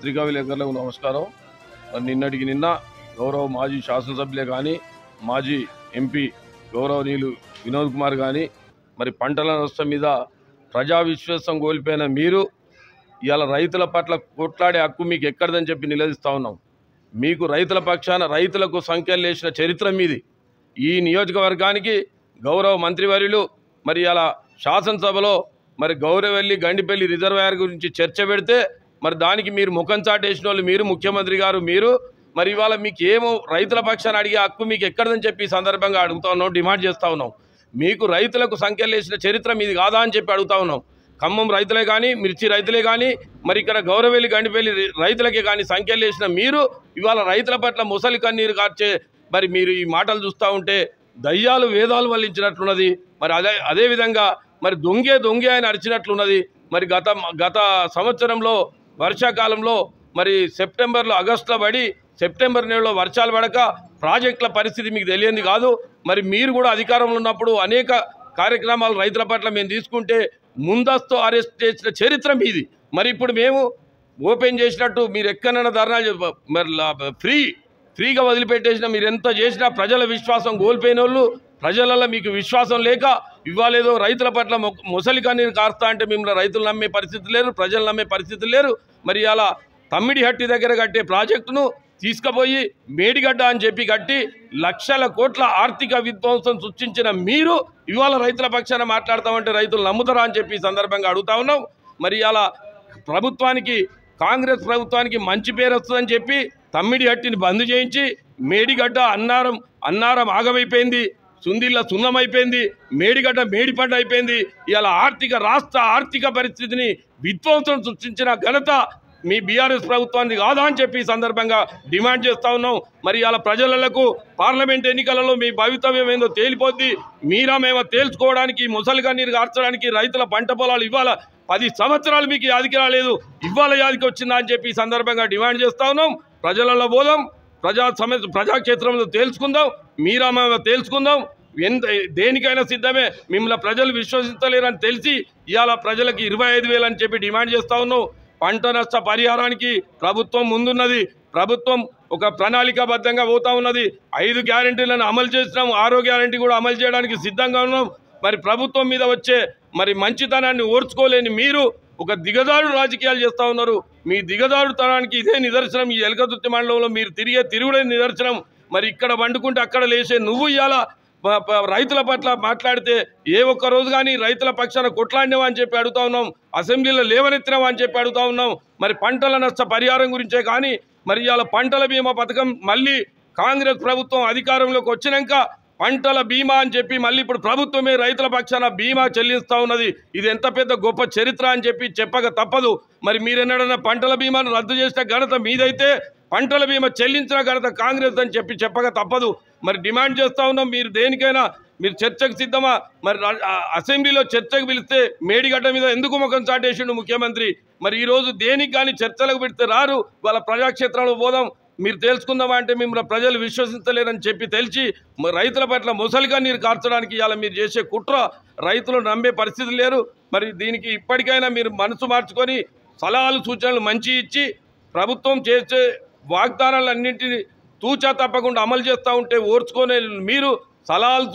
పత్రికా విలేకరులకు నమస్కారం. నిన్నటికి నిన్న గౌరవ మాజీ శాసనసభ్యులే కానీ మాజీ ఎంపీ గౌరవనీయులు వినోద్ కుమార్ కానీ మరి పంటల నష్టం మీద ప్రజా విశ్వాసం కోల్పోయిన మీరు ఇవాళ రైతుల పట్ల కొట్లాడే హక్కు మీకు ఎక్కడదని చెప్పి నిలదీస్తూ ఉన్నాం. మీకు రైతుల పక్షాన రైతులకు సంఖ్యలు వేసిన చరిత్ర మీది. ఈ నియోజకవర్గానికి గౌరవ మంత్రివర్యులు మరి ఇలా శాసనసభలో మరి గౌరవెల్లి గండిపల్లి రిజర్వాయర్ గురించి చర్చ పెడితే మరి దానికి మీరు ముఖం చాటేసిన వాళ్ళు మీరు, ముఖ్యమంత్రి గారు మీరు. మరి ఇవాళ మీకు ఏమో రైతుల పక్షాన అడిగే హక్కు మీకు ఎక్కడదని చెప్పి సందర్భంగా అడుగుతా ఉన్నాం, డిమాండ్ చేస్తూ ఉన్నాం. మీకు రైతులకు సంఖ్యలు వేసిన చరిత్ర మీది కాదా అని చెప్పి అడుగుతా ఉన్నాం. ఖమ్మం రైతులే కానీ, మిర్చి రైతులే కానీ, మరి ఇక్కడ గౌరవెల్లి గండిపల్లి రైతులకే కానీ సంఖ్యలు వేసిన మీరు ఇవాళ రైతుల పట్ల ముసలి కన్నీరు కార్చే మరి మీరు ఈ మాటలు చూస్తూ ఉంటే దయ్యాలు వేదాలు వల్లించినట్లున్నది. మరి అదేవిధంగా మరి దొంగే అని అరిచినట్లున్నది. మరి గత సంవత్సరంలో వర్షాకాలంలో మరి సెప్టెంబర్లో ఆగస్టులో పడి సెప్టెంబర్ నెలలో వర్షాలు పడక ప్రాజెక్టుల పరిస్థితి మీకు తెలియంది కాదు. మరి మీరు కూడా అధికారంలో ఉన్నప్పుడు అనేక కార్యక్రమాలు రైతుల పట్ల మేము తీసుకుంటే ముందస్తు అరెస్ట్ చేసిన చరిత్ర మీది. మరి ఇప్పుడు మేము ఓపెన్ చేసినట్టు మీరు ఎక్కడైనా ధర్నాలు మరి ఫ్రీగా వదిలిపెట్టేసిన మీరు ఎంత చేసినా ప్రజల విశ్వాసం కోల్పోయిన వాళ్ళు, ప్రజలలో మీకు విశ్వాసం లేక ఇవ్వాలేదో రైతుల పట్ల ముసలి కన్నీరు కాస్తా అంటే మిమ్మల్ని రైతులు నమ్మే పరిస్థితి లేరు, ప్రజలు నమ్మే పరిస్థితి లేరు. మరి అలా తమ్మిడిహట్టి దగ్గర కట్టే ప్రాజెక్టును తీసుకుపోయి మేడిగడ్డ అని చెప్పి కట్టి లక్షల కోట్ల ఆర్థిక విధ్వంసం సృష్టించిన మీరు ఇవాళ రైతుల పక్షాన మాట్లాడతామంటే రైతులు నమ్ముతారా అని చెప్పి సందర్భంగా అడుగుతా ఉన్నాం. మరి అలా ప్రభుత్వానికి, కాంగ్రెస్ ప్రభుత్వానికి మంచి పేరు వస్తుందని చెప్పి తమ్మిడిహట్టిని బంద్ చేయించి మేడిగడ్డ అన్నారం ఆగమైపోయింది, సుందిళ్ళ సున్నమైపోయింది, మేడిగడ్డ మేడిపంట అయిపోయింది. ఇలా రాష్ట్ర ఆర్థిక పరిస్థితిని విధ్వంసం సృష్టించిన ఘనత మీ బీఆర్ఎస్ ప్రభుత్వానికి కాదా అని చెప్పి సందర్భంగా డిమాండ్ చేస్తూ ఉన్నాం. మరి ఇలా ప్రజలకు పార్లమెంట్ ఎన్నికలలో మీ భవితవ్యం ఏందో తేలిపోద్ది. మీరేమో తేల్చుకోవడానికి, ముసలిగా నీరు కార్చడానికి రైతుల పంట పొలాలు ఇవాళ 10 సంవత్సరాలు మీకు యాదికి రాలేదు, ఇవాళ యాదికి వచ్చిందా అని చెప్పి సందర్భంగా డిమాండ్ చేస్తూ ఉన్నాం. ప్రజలలో పోదాం, ప్రజాక్షేత్రంలో తేల్చుకుందాం, మీరేమో తేల్చుకుందాం. దేనికైనా సిద్ధమే. మిమ్మల్ని ప్రజలు విశ్వసించలేరని తెలిసి ఇవాళ ప్రజలకు 25,000 అని చెప్పి డిమాండ్ చేస్తూ ఉన్నాం. పంట నష్ట పరిహారానికి ప్రభుత్వం ముందున్నది. ప్రభుత్వం ఒక ప్రణాళికాబద్ధంగా పోతా ఉన్నది. 5 గ్యారెంటీలను అమలు చేసినాం, 6వ గ్యారెంటీ కూడా అమలు చేయడానికి సిద్ధంగా ఉన్నాం. మరి ప్రభుత్వం మీద వచ్చే మరి మంచితనాన్ని ఓర్చుకోలేని మీరు ఒక దిగజారు రాజకీయాలు చేస్తూ ఉన్నారు. మీ దిగజారుతనానికి ఇదే నిదర్శనం. ఈ ఎలకతుర్తి మండలంలో మీరు తిరుగుడే నిదర్శనం. మరి ఇక్కడ వండుకుంటే అక్కడ లేచే నువ్వు ఇవాళ రైతుల పట్ల మాట్లాడితే ఏ ఒక్క రోజు కానీ రైతుల పక్షాన కొట్లాడినవా అని చెప్పి అడుగుతా ఉన్నాం, అసెంబ్లీలో లేవనెత్తినవా అని చెప్పి అడుగుతా ఉన్నాం. మరి పంటల నష్ట పరిహారం గురించే కానీ మరి ఇవాళ పంటల బీమా పథకం మళ్ళీ కాంగ్రెస్ ప్రభుత్వం అధికారంలోకి వచ్చినాక పంటల బీమా అని చెప్పి మళ్ళీ ఇప్పుడు ప్రభుత్వమే రైతుల పక్షాన బీమా చెల్లిస్తూ ఉన్నది. ఇది ఎంత పెద్ద గొప్ప చరిత్ర అని చెప్పి చెప్పక తప్పదు. మరి మీరెన్నడన్నా పంటల బీమాను రద్దు చేసిన ఘనత మీదైతే పంటల బీమా చెల్లించిన ఘనత కాంగ్రెస్ అని చెప్పి చెప్పక తప్పదు. మరి డిమాండ్ చేస్తూ ఉన్నాం, మీరు దేనికైనా మీరు చర్చకు సిద్ధమా? మరి అసెంబ్లీలో చర్చకు పిలిస్తే మేడిగడ్డ మీద ఎందుకు ముఖం చాటేసిండు ముఖ్యమంత్రి? మరి ఈరోజు దేనికి కానీ చర్చలకు పెడితే రారు. వాళ్ళ ప్రజాక్షేత్రంలో పోదాం, మీరు తెలుసుకుందామా అంటే మిమ్మల్ని ప్రజలు విశ్వసించలేరని చెప్పి తెలిసి రైతుల పట్ల ముసలిగా నీరు కార్చడానికి ఇవాళ మీరు చేసే కుట్ర రైతులు నమ్మే పరిస్థితి లేరు. మరి దీనికి ఇప్పటికైనా మీరు మనసు మార్చుకొని సలహాలు సూచనలు మంచి ఇచ్చి ప్రభుత్వం చేసే వాగ్దానాలన్నింటినీ తూచా తప్పకుండా అమలు చేస్తూ ఉంటే ఓర్చుకునే మీరు సలహాలు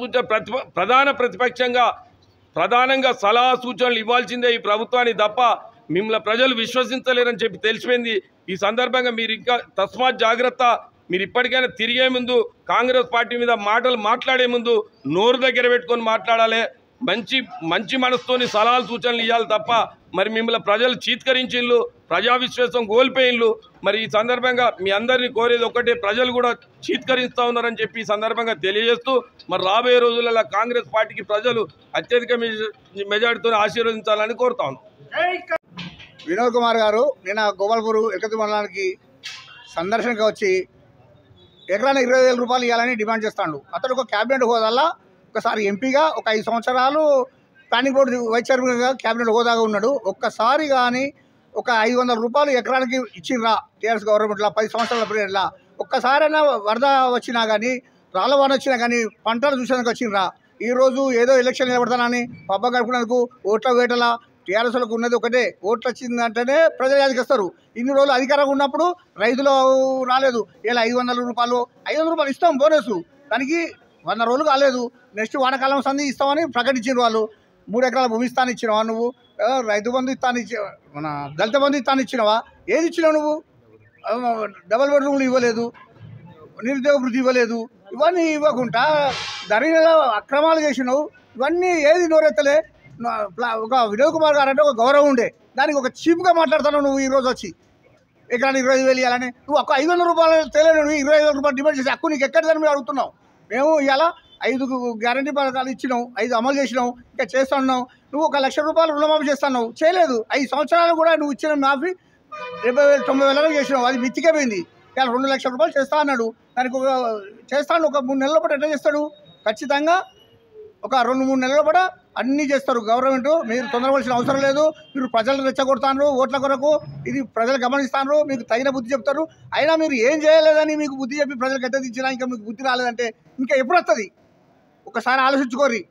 సూచన ప్రధానంగా సలహా సూచనలు ఇవ్వాల్సిందే ఈ ప్రభుత్వాన్ని తప్ప మిమ్మల్ని ప్రజలు విశ్వసించలేరని చెప్పి తెలిసిపోయింది. ఈ సందర్భంగా మీరు ఇంకా తస్మాత్ జాగ్రత్త. మీరు ఇప్పటికైనా తిరిగే ముందు కాంగ్రెస్ పార్టీ మీద మాటలు మాట్లాడే ముందు నోరు దగ్గర పెట్టుకొని మాట్లాడాలి. మంచి మనసుతోని సలహాలు సూచనలు ఇవ్వాలి తప్ప మరి మిమ్మల్ని ప్రజలు చీత్కరించిళ్ళు, ప్రజా విశ్వాసం కోల్పోయిళ్ళు. మరి ఈ సందర్భంగా మీ అందరినీ కోరేది ఒకటే, ప్రజలు కూడా చీత్కరిస్తూ ఉన్నారని చెప్పి ఈ సందర్భంగా తెలియజేస్తూ మరి రాబోయే రోజులలో కాంగ్రెస్ పార్టీకి ప్రజలు అత్యధిక మెజార్టీతో ఆశీర్వదించాలని కోరుతా ఉన్నాం. వినోద్ కుమార్ గారు నిన్న గోపాల్పూర్ ఎలకతుర్తి మండలానికి సందర్శనకు వచ్చి ఎకరానికి 20,000 రూపాయలు ఇవ్వాలని డిమాండ్ చేస్తాడు. అతడు ఒక క్యాబినెట్ హోదాలో ఒకసారి ఎంపీగా, ఒక 5 సంవత్సరాలు ప్లానింగ్ బోర్డు వైస్ చైర్మన్గా క్యాబినెట్ హోదాగా ఉన్నాడు. ఒక్కసారి కానీ ఒక 500 రూపాయలు ఎకరానికి ఇచ్చిండ్రా టీఆర్ఎస్ గవర్నమెంట్లో 10 సంవత్సరాల పీరియడ్లో? ఒక్కసారైనా వరద వచ్చినా కానీ, రాళ్ళవాన వచ్చినా కానీ పంటలు చూసేందుకు వచ్చిండ్రా? ఈరోజు ఏదో ఎలక్షన్ నిలబడతానని పబ్బ గడుపునందుకు ఓట్ల వేటలా టీఆర్ఎస్లకు ఉన్నది ఒకటే, ఓట్లు వచ్చిందంటేనే ప్రజలు యాదికిస్తారు. ఇన్ని రోజులు అధికారంగా ఉన్నప్పుడు రైతులు రాలేదు, ఇలా 500 రూపాయలు 500 రూపాయలు ఇస్తాం బోనస్, దానికి 100 రోజులు కాలేదు. నెక్స్ట్ వానాకాలం సంది ఇస్తామని ప్రకటించిన వాళ్ళు. 3 ఎకరాల భూమి ఇస్తాను ఇచ్చినవా నువ్వు? రైతు బంధు ఇస్తాను మన దళిత బంధు ఇస్తాను ఇచ్చినవా? ఏది ఇచ్చినావు నువ్వు? డబల్ బెడ్రూమ్లు ఇవ్వలేదు, నిరుద్యోగ వృత్తి ఇవ్వలేదు. ఇవన్నీ ఇవ్వకుండా ధరణిలో అక్రమాలు చేసినావు. ఇవన్నీ ఏది నోరెత్తలే. ఒక వినోద్ కుమార్ గారు అంటే ఒక గౌరవం ఉండే, దానికి ఒక చీప్గా మాట్లాడుతున్నావు నువ్వు. ఈరోజు వచ్చి ఎకరానికి 25,000 ఇవ్వాలని నువ్వు ఒక 500 రూపాయలు తెలియదు, నువ్వు 25,000 రూపాయలు డిమాండ్ చేసి హక్కు నీకు ఎక్కడిదని మేము అడుగుతున్నావు. మేము ఇలా 5 గ్యారంటీ పథకాలు ఇచ్చినావు, 5 అమలు చేసినావు, ఇంకా చేస్తున్నావు. నువ్వు 1,00,000 రూపాయలు రుణమాఫీ చేస్తున్నావు, చేయలేదు. 5 సంవత్సరాలు కూడా నువ్వు ఇచ్చిన మాఫీ 70,000 90,000 చేసినావు, అది మిత్తికే పోయింది. ఇలా 2 లక్షల రూపాయలు చేస్తా అన్నాడు, దానికి చేస్తాడు. ఒక 3 నెలల పాటు ఎట్లా చేస్తాడు? ఖచ్చితంగా ఒక 2-3 నెలల పాటు అన్నీ చేస్తారు గవర్నమెంట్. మీరు తొందరపడాల్సిన అవసరం లేదు. మీరు ప్రజలను రెచ్చగొడతారు ఓట్ల కొరకు, ఇది ప్రజలు గమనిస్తారు, మీకు తగిన బుద్ధి చెప్తారు. అయినా మీరు ఏం చేయలేదని మీకు బుద్ధి చెప్పి ప్రజలకు ఎత్తదించినా ఇంకా మీకు బుద్ధి రాలేదంటే ఇంకా ఎప్పుడు వస్తుంది? ఒకసారి ఆలోచించుకోర్రి.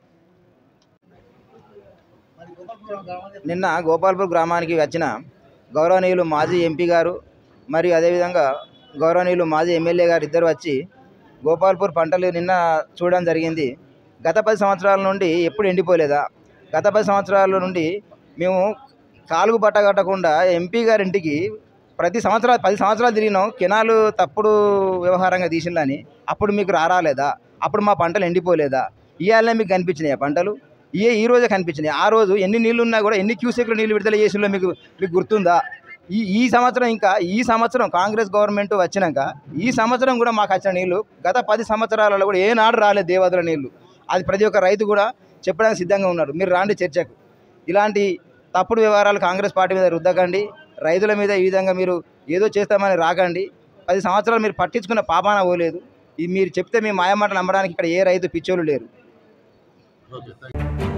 నిన్న గోపాల్పూర్ గ్రామానికి వచ్చిన గౌరవనీయులు మాజీ ఎంపీ గారు మరియు అదేవిధంగా గౌరవనీయులు మాజీ ఎమ్మెల్యే గారు ఇద్దరు వచ్చి గోపాల్పూర్ పంటలు నిన్న చూడడం జరిగింది. గత 10 సంవత్సరాల నుండి ఎప్పుడు ఎండిపోలేదా? గత 10 సంవత్సరాల నుండి మేము కాలుగు బట్ట కట్టకుండా ఎంపీ గారి ఇంటికి ప్రతి సంవత్సరం 10 సంవత్సరాలు తిరిగినాం. కెనాలు తప్పుడు వ్యవహారంగా తీసిందని అప్పుడు మీకు రాలేదా? అప్పుడు మా పంటలు ఎండిపోలేదా? ఇవాళనే మీకు కనిపించినాయి ఆ పంటలు? ఈ రోజే కనిపించినాయి. ఆ రోజు ఎన్ని నీళ్లు ఉన్నా కూడా ఎన్ని క్యూసెక్లు నీళ్లు విడుదల చేసిందో మీకు గుర్తుందా? ఈ సంవత్సరం ఈ సంవత్సరం కాంగ్రెస్ గవర్నమెంట్ వచ్చినాక ఈ సంవత్సరం కూడా మాకు వచ్చిన నీళ్లు గత 10 సంవత్సరాలలో కూడా ఏనాడు రాలేదు దేవాదుల నీళ్లు. అది ప్రతి ఒక్క రైతు కూడా చెప్పడానికి సిద్ధంగా ఉన్నారు. మీరు రాండి చర్చకు. ఇలాంటి తప్పుడు వ్యవహారాలు కాంగ్రెస్ పార్టీ మీద రుద్దకండి. రైతుల మీద ఈ విధంగా మీరు ఏదో చేస్తామని రాకండి. 10 సంవత్సరాలు మీరు పట్టించుకున్న పాపాన పోలేదు. ఇది మీరు చెప్తే మీ మాయమాటలు నమ్మడానికి ఇక్కడ ఏ రైతు పిచ్చోళ్ళు లేరు.